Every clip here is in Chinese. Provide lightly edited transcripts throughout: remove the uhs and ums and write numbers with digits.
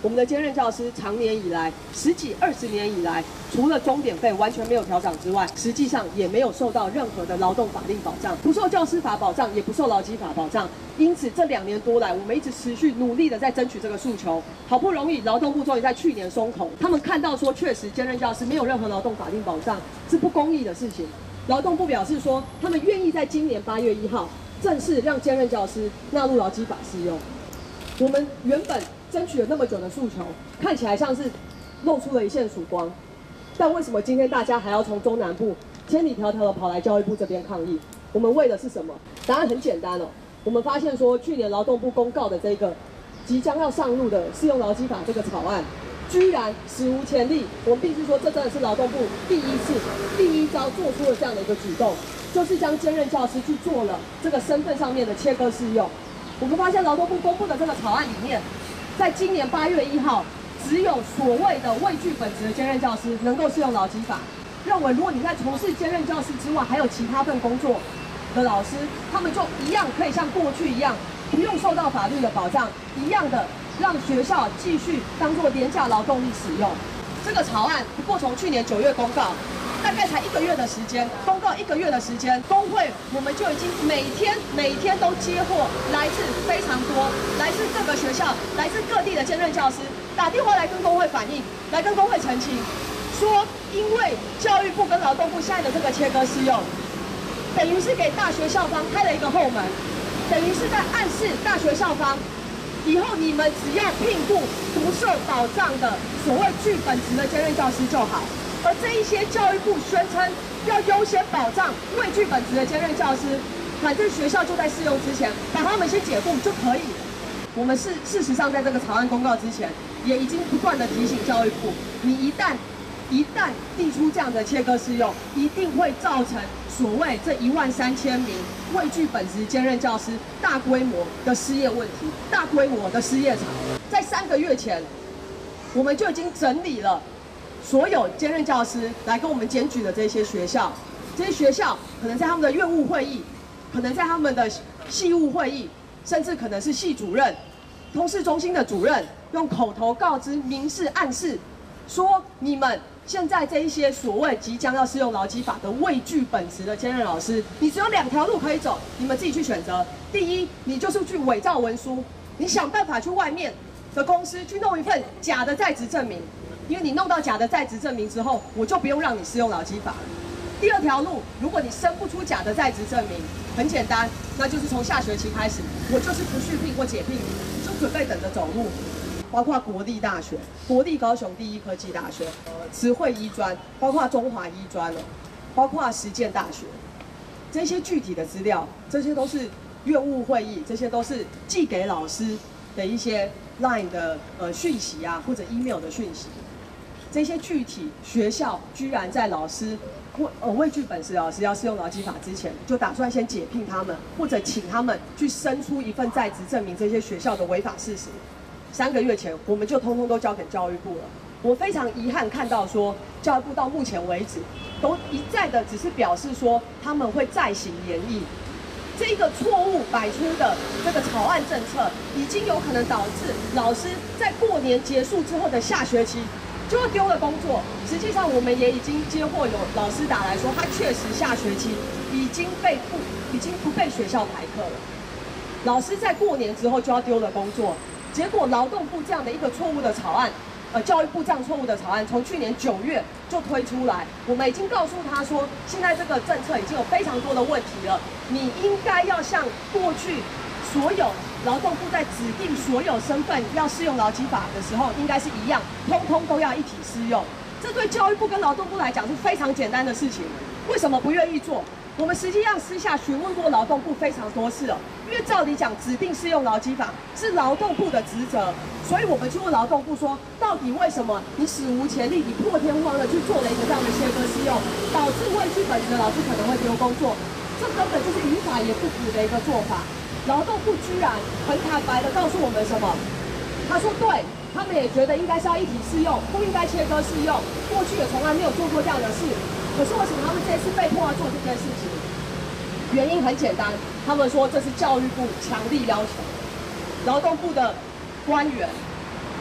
我们的兼任教师长年以来10几20年以来，除了钟点费完全没有调涨之外，实际上也没有受到任何的劳动法令保障，不受教师法保障，也不受劳基法保障。因此，这2年多来，我们一直持续努力的在争取这个诉求。好不容易，劳动部终于在去年松口，他们看到说，确实兼任教师没有任何劳动法令保障，是不公义的事情。劳动部表示说，他们愿意在今年8月1号正式让兼任教师纳入劳基法适用。我们原本争取了那么久的诉求，看起来像是露出了一线曙光，但为什么今天大家还要从中南部千里迢迢的跑来教育部这边抗议？我们为的是什么？答案很简单哦。我们发现说，去年劳动部公告的这个即将要上路的适用劳基法这个草案，居然史无前例。我们必须说，这真的是劳动部第一招做出了这样的一个举动，就是将兼任教师去做了这个身份上面的切割适用。我们发现劳动部公布的这个草案里面，在今年8月1号，只有所谓的未具本职的兼任教师能够适用劳基法。认为如果你在从事兼任教师之外，还有其他份工作的老师，他们就一样可以像过去一样，不用受到法律的保障，一样的让学校继续当作廉价劳动力使用。这个草案不过从去年9月公告，大概才1个月的时间，公告1个月的时间，工会我们就已经每天都接获来自非常多，来自各个学校、来自各地的兼任教师打电话来跟工会反映，来跟工会澄清，说因为教育部跟劳动部现在的这个切割适用，等于是给大学校方开了一个后门，等于是在暗示大学校方，以后你们只要聘雇不受保障的所谓具本职的兼任教师就好。而这一些教育部宣称要优先保障未具本职的兼任教师，反正学校就在试用之前把他们先解雇就可以了。我们事实上在这个草案公告之前，也已经不断的提醒教育部，你一旦递出这样的切割适用，一定会造成所谓这13000名未具本职兼任教师大规模的失业问题，大规模的失业潮。在3个月前，我们就已经整理了所有兼任教师来跟我们检举的这些学校，可能在他们的院务会议，可能在他们的系务会议，甚至可能是系主任、通识中心的主任，用口头告知、明示暗示，说你们现在这一些所谓即将要适用劳基法的未具本职的兼任老师，你只有2条路可以走，你们自己去选择。第一，你就是去伪造文书，你想办法去外面的公司去弄一份假的在职证明。因为你弄到假的在职证明之后，我就不用让你适用劳基法了。第2条路，如果你生不出假的在职证明，很简单，那就是从下学期开始，我就是不续聘或解聘，就准备等着走路。包括国立大学、国立高雄第一科技大学、慈惠医专，包括中华医专了，包括实践大学，这些具体的资料，这些都是院务会议，这些都是寄给老师的一些 LINE 的讯息啊，或者 email 的讯息。这些具体学校居然在老师未具本事老师要适用劳基法之前，就打算先解聘他们，或者请他们去生出一份在职证明这些学校的违法事实。3个月前，我们就通通都交给教育部了。我非常遗憾看到说，教育部到目前为止，都一再的只是表示说他们会再行研议。这个错误摆出的这个草案政策，已经有可能导致老师在过年结束之后的下学期就要丢了工作。实际上，我们也已经接获有老师打来说，他确实下学期已经不被学校排课了。老师在过年之后就要丢了工作，结果劳动部这样的一个错误的草案，教育部这样错误的草案，从去年9月就推出来。我们已经告诉他说，现在这个政策已经有非常多的问题了，你应该要像过去所有劳动部在指定所有身份要适用劳基法的时候，应该是一样，通通都要一体适用。这对教育部跟劳动部来讲是非常简单的事情，为什么不愿意做？我们实际上私下询问过劳动部非常多次了，因为照理讲，指定适用劳基法是劳动部的职责，所以我们去问劳动部说，到底为什么你史无前例，你破天荒的去做了一个这样的切割适用，导致未具本职的老师可能会丢工作，这根本就是于法也不符的一个做法。劳动部居然很坦白的告诉我们什么？他说对，他们也觉得应该是要一体适用，不应该切割适用。过去也从来没有做过这样的事，可是为什么他们这次被迫要做这件事情？原因很简单，他们说这是教育部强力要求。劳动部的官员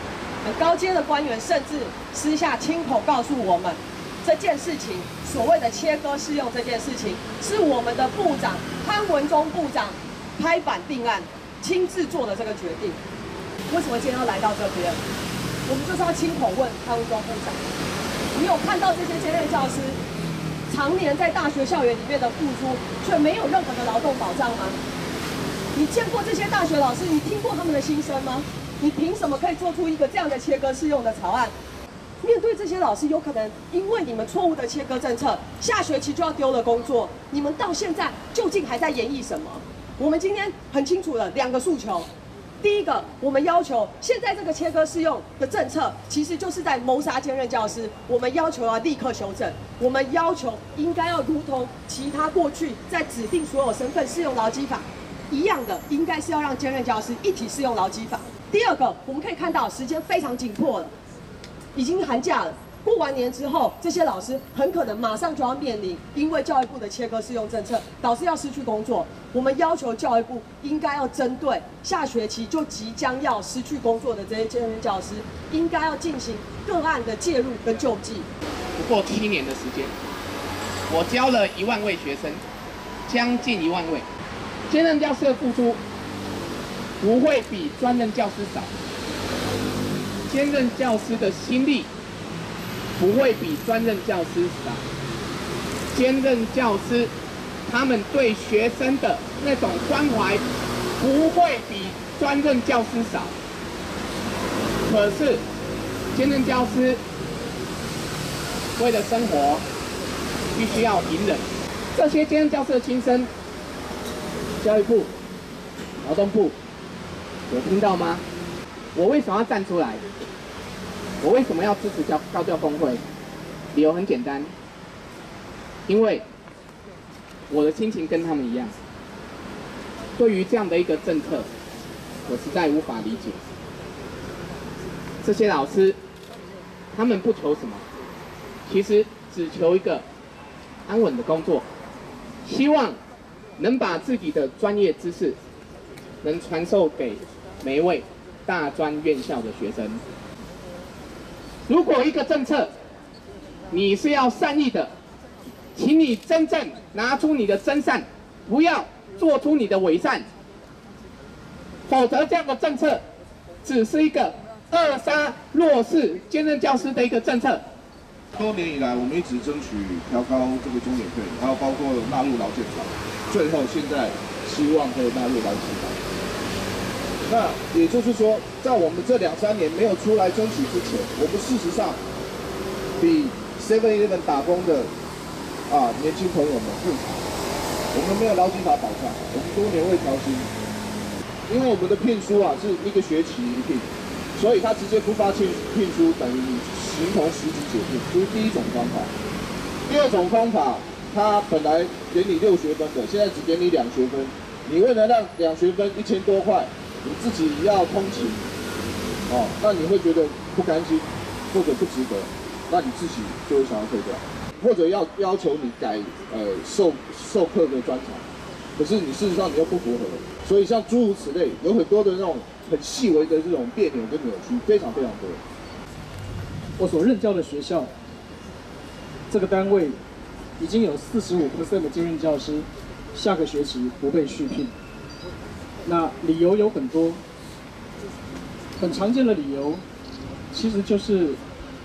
很高阶的官员甚至私下亲口告诉我们，这件事情所谓的切割适用这件事情，是我们的部长潘文忠部长拍板定案，亲自做的这个决定。为什么今天要来到这边？我们就是要亲口问潘文忠部长，你有看到这些兼任教师常年在大学校园里面的付出，却没有任何的劳动保障吗？你见过这些大学老师？你听过他们的心声吗？你凭什么可以做出一个这样的切割适用的草案？面对这些老师，有可能因为你们错误的切割政策，下学期就要丢了工作。你们到现在究竟还在演绎什么？我们今天很清楚了2个诉求。第一个，我们要求现在这个切割适用的政策，其实就是在谋杀兼任教师。我们要求要立刻修正，我们要求应该要如同其他过去在指定所有身份适用劳基法一样的，应该是要让兼任教师一体适用劳基法。第二个，我们可以看到时间非常紧迫了，已经寒假了。过完年之后，这些老师很可能马上就要面临因为教育部的切割适用政策，导致要失去工作。我们要求教育部应该要针对下学期就即将要失去工作的这些兼任教师，应该要进行个案的介入跟救济。 不过7年的时间，我教了1万位学生，将近1万位。兼任教师的付出不会比专任教师少，兼任教师的心力不会比专任教师少，兼任教师他们对学生的那种关怀不会比专任教师少。可是兼任教师为了生活必须要隐忍，这些兼任教师的心声，教育部、劳动部有听到吗？我为什么要站出来？我为什么要支持高教工会？理由很简单，因为我的心情跟他们一样。对于这样的一个政策，我实在无法理解。这些老师，他们不求什么，其实只求一个安稳的工作，希望能把自己的专业知识能传授给每一位大专院校的学生。如果一个政策你是要善意的，请你真正拿出你的真善，不要做出你的伪善，否则这样的政策只是一个扼杀弱势兼任教师的一个政策。 多年以来，我们一直争取调高这个钟点费，还有包括纳入劳健法，最后现在希望可以纳入劳基法。那也就是说，在我们这2、3年没有出来争取之前，我们事实上比 7-Eleven 打工的年轻朋友们更惨。我们没有劳基法保障，我们多年未调薪，因为我们的聘书是1个学期一聘，所以他直接不发聘书，等于你形同实质解聘，这是第一种方法。第二种方法，他本来给你6学分的，现在只给你2学分，你为了让2学分1000多块，你自己要通勤，那你会觉得不甘心或者不值得，那你自己就会想要退掉，或者要求你改授课的专长，可是你事实上你又不符合，所以像诸如此类，有很多的那种很细微的这种别扭跟扭曲，非常非常多。 我所任教的学校，这个单位已经有45% 的兼任教师下个学期不被续聘。那理由有很多，很常见的理由，其实就是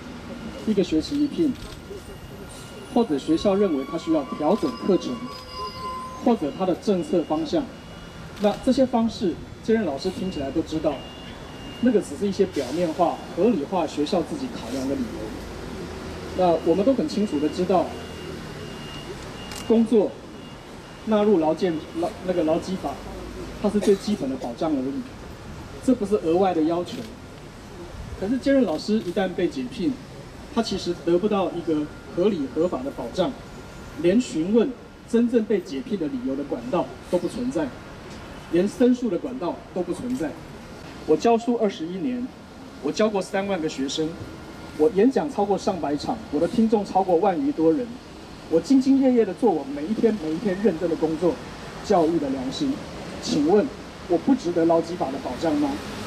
1个学期一聘，或者学校认为他需要调整课程，或者他的政策方向。那这些方式，兼任老师听起来都知道，那个只是一些表面化、合理化学校自己考量的理由。那我们都很清楚的知道，工作纳入劳基法，它是最基本的保障而已，这不是额外的要求。可是兼任老师一旦被解聘，他其实得不到一个合理合法的保障，连询问真正被解聘的理由的管道都不存在，连申诉的管道都不存在。我教书21年，我教过3万个学生，我演讲超过上百场，我的听众超过1万余多人，我兢兢业业的做我每一天认真的工作，教育的良心。请问我不值得劳基法的保障吗？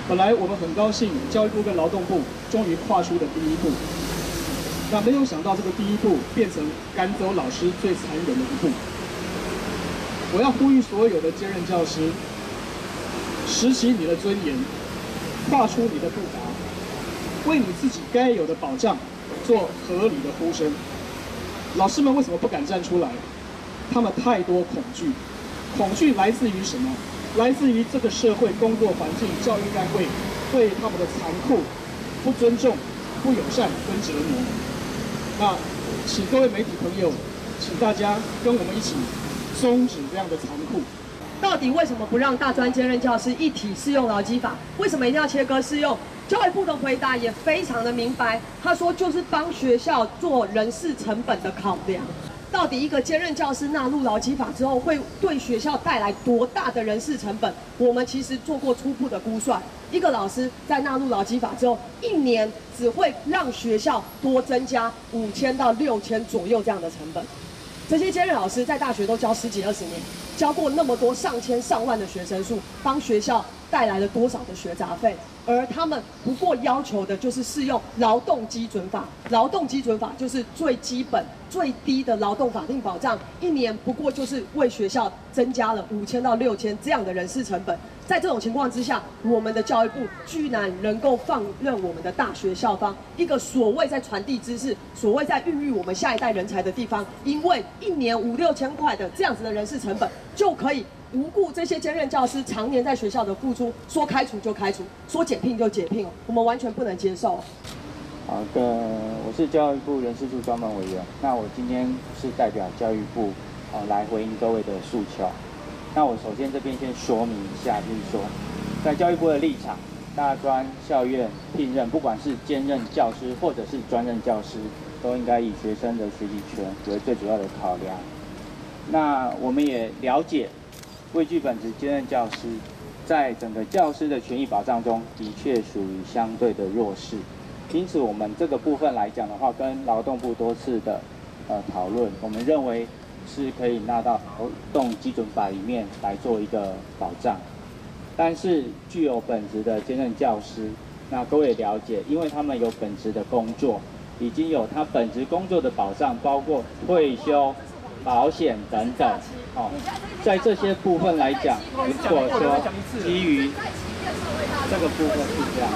本来我们很高兴，教育部跟劳动部终于跨出了第一步，那没有想到这个第一步变成赶走老师最残忍的一步。我要呼吁所有的兼任教师，拾起你的尊严，跨出你的步伐，为你自己该有的保障做合理的呼声。老师们为什么不敢站出来？他们太多恐惧，恐惧来自于什么？来自于这个社会、工作环境、教育单位对他们的残酷、不尊重、不友善跟折磨。那请各位媒体朋友，请大家跟我们一起终止这样的残酷。 到底为什么不让大专兼任教师一体适用劳基法？为什么一定要切割适用？教育部的回答也非常的明白，他说就是帮学校做人事成本的考量。到底一个兼任教师纳入劳基法之后，会对学校带来多大的人事成本？我们其实做过初步的估算，一个老师在纳入劳基法之后，一年只会让学校多增加5000到6000左右这样的成本。这些兼任老师在大学都教10几20年，教过那么多上千上万的学生数，帮学校带来了多少的学杂费？而他们不过要求的就是适用劳动基准法，劳动基准法就是最基本、最低的劳动法定保障，一年不过就是为学校增加了5000到6000这样的人事成本。在这种情况之下，我们的教育部居然能够放任我们的大学校方，一个所谓在传递知识、所谓在孕育我们下一代人才的地方，因为一年5、6千块的这样子的人事成本，就可以无故这些兼任教师常年在学校的付出，说开除就开除，说解聘就解聘，我们完全不能接受。 好的，我是教育部人事处专门委员。那我今天是代表教育部来回应各位的诉求。那我首先这边先说明一下，就是说，在教育部的立场，大专校院聘任，不管是兼任教师或者是专任教师，都应该以学生的学习权为最主要的考量。那我们也了解，位居本职兼任教师，在整个教师的权益保障中，的确属于相对的弱势。因此，我们这个部分来讲的话，跟劳动部多次的讨论，我们认为是可以纳到劳动基准法里面来做一个保障。但是，具有本职的兼任教师，那各位也了解，因为他们有本职的工作，已经有他本职工作的保障，包括退休、保险等等。在这些部分来讲，如果说基于这个部分是这样。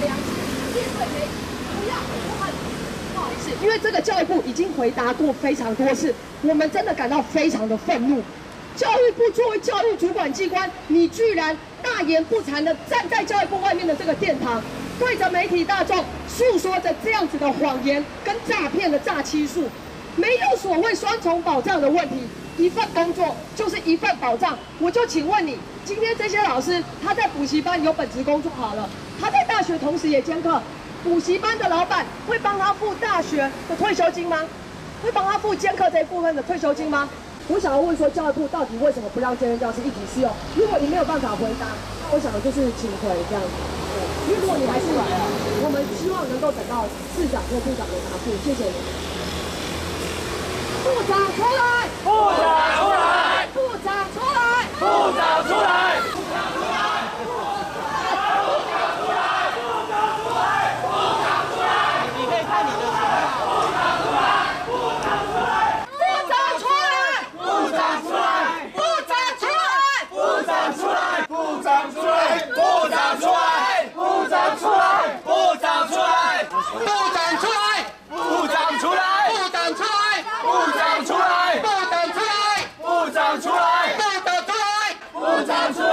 不好意思，因为这个教育部已经回答过非常多次，我们真的感到非常的愤怒。教育部作为教育主管机关，你居然大言不惭的站在教育部外面的这个殿堂，对着媒体大众诉说着这样子的谎言跟诈骗的诈欺术，没有所谓双重保障的问题。一份工作就是一份保障，我就请问你，今天这些老师他在补习班有本职工作好了，他在大学同时也兼课，补习班的老板会帮他付大学的退休金吗？会帮他付兼课这一部分的退休金吗？我想要问说，教育部到底为什么不让兼任教师一体适用？如果你没有办法回答，那我想的就是请回这样子。因为如果你还是来了，我们希望能够等到市长或部长的答复。谢谢你。部长出来！部长出来！部长出来！部长出来！部长出来！你可以看你的情况。部长出来！部长出来！部长出来！部长出来！部长出来！部长出来！部长出来！部长出来！部长出来！部长出来！部长出来！部长出来！部长出来！部长出来！部长出来！部长出来！部长出来！部长出来！部长出来！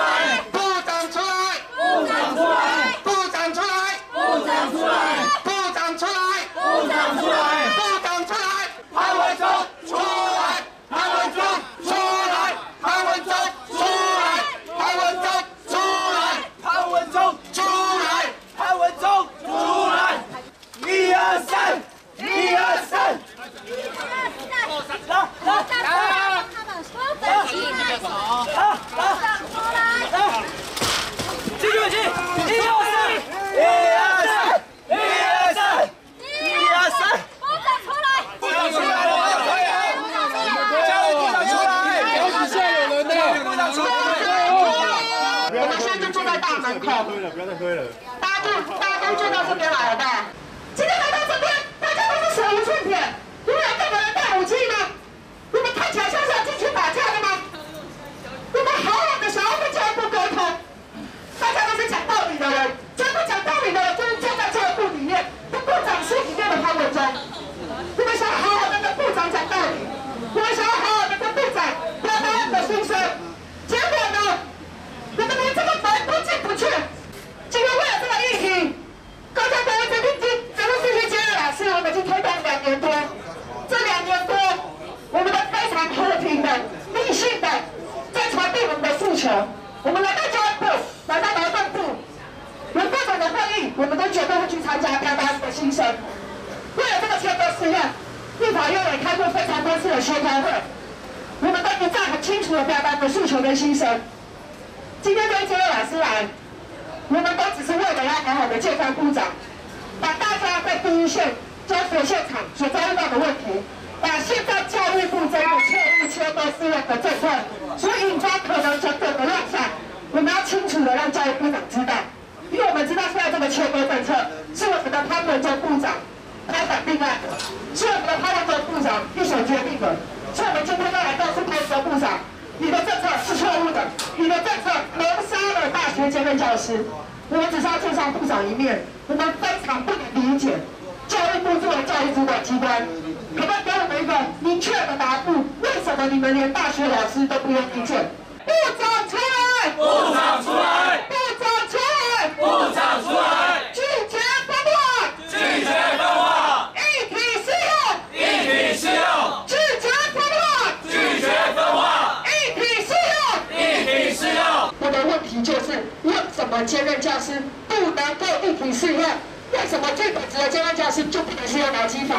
在大门口。不要再推了。大家都聚到这边来了吧？今天来到这边，大家都是手无寸铁，你们有任何人带武器吗？你们看起来像是要进去打架的吗？你们好好的想要跟教育部沟通，大家都是讲道理的人，最不讲道理的人就是坐在教育部里面，跟部长室里面的潘文忠。你们想好好的跟部长讲道理，你们想要好好的跟部长表达你的心声，结果呢，你们连这个门都进不去。今天为了这个议题，高教国文责任事情接任老师，我们已经推动2年多，这2年多，我们都非常和平的、理性的在传递我们的诉求。我们来到教育部，来到劳动部，有各种的会议，我们都绝对会去参加，表达我们的心声。为了这个切割试验，立法院也开过非常多次的协调会，我们都一再很清楚的表达我们的诉求跟心声。今天这位老师来，我们都只是为了要好好的介绍部长，把大家在第一线教学现场所遭遇到的问题，把现在教育部这个错误切割试验的政策所引发可能种种的乱象，我们要清楚的让教育部长知道，因为我们知道现在这个切割政策是我们的潘文忠部长他反定案，是我们的潘文忠部长一手决定的，所以我们今天要来告诉潘文忠部长，你的政策是错误的，你的政策谋杀了大学兼任教师。我们只是要见上部长一面，我们非常不能理解，教育部作为教育主管机关，可不可以给我们一个明确的答复？为什么你们连大学老师都不愿意见？部长出来！部长出来！部长出来！部长出来！拒绝分化！拒绝分化！一体适用！一体适用！拒绝分化！拒绝分化！一体适用！一体适用！我的问题就是，为什么兼任教师不能够一体适用？为什么最本质的兼任教师就不能适用劳基法？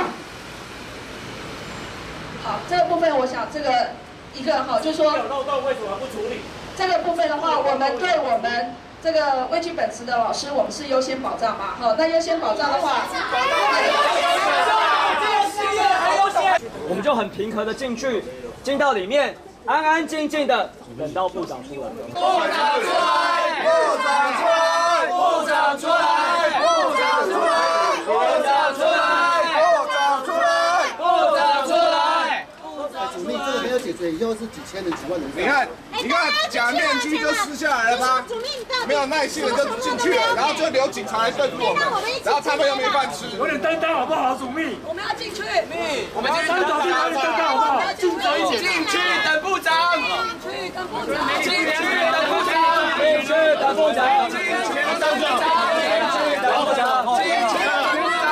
好，这个部分我想这个一个哈，就是说有漏洞为什么不处理？ 这个部分的话，我们对我们这个未具本职的老师，我们是优先保障嘛。好，那优先保障的话， 我们就很平和的进到里面，安安静静的等到部长出来。部长出来！部长出来！部长出来！部长出来！部长出来！部长出来！部长出来！ 主命这个没有解决，以后是几千人、几万人。 你看假面具就撕下来了吗？没有耐心的就进去了，然后就留警察来对付我们，然后他们又没饭吃。 有点担当好不好，主秘？ 我们要进去。 我们今天走进来担当好不好？进去等部长。 进去等部长。 进去等部长。进去等部长。进去等部长。进去等部长。进去等部长。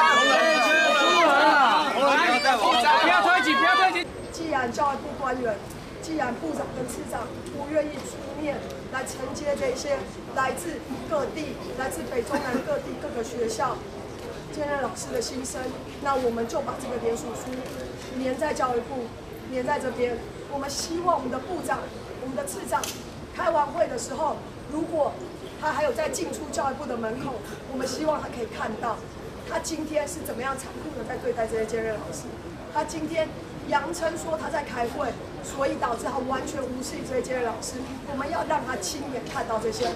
不要推挤，不要推挤。 既然教育部官员，既然部长跟次长不愿意出面来承接这些来自各地、来自北中南各地各个学校兼任老师的心声，那我们就把这个联署书粘在教育部，粘在这边。我们希望我们的部长、我们的次长开完会的时候，如果他还有在进出教育部的门口，我们希望他可以看到他今天是怎么样残酷的在对待这些兼任老师。他今天扬称说他在开会，所以导致他完全无视这些兼任老师。我们要让他亲眼看到这些。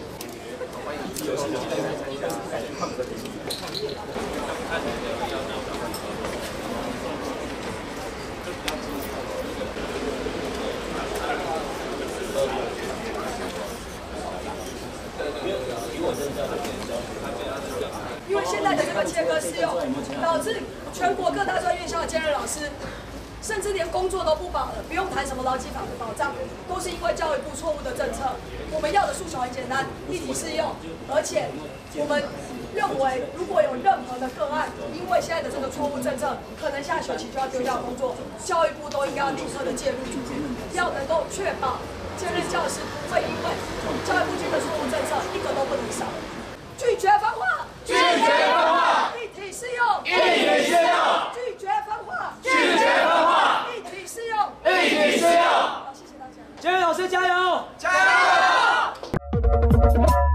因为现在的这个切割适用，导致全国各大专院校的兼任老师，甚至连工作都不保了，不用谈什么劳基法的保障，都是因为教育部错误的政策。我们要的诉求很简单，一体适用，而且我们认为，如果有任何的个案，因为现在的这个错误政策，可能下学期就要丢掉工作，教育部都应该要立刻的介入阻止，要能够确保兼任教师不会因为教育部军的错误政策一个都不能少。拒绝分化，拒绝分化，一体适用，一体适用，拒绝分化，拒绝分化，一体适用，一体适用。好，谢谢大家。 兼任老师加油，加油！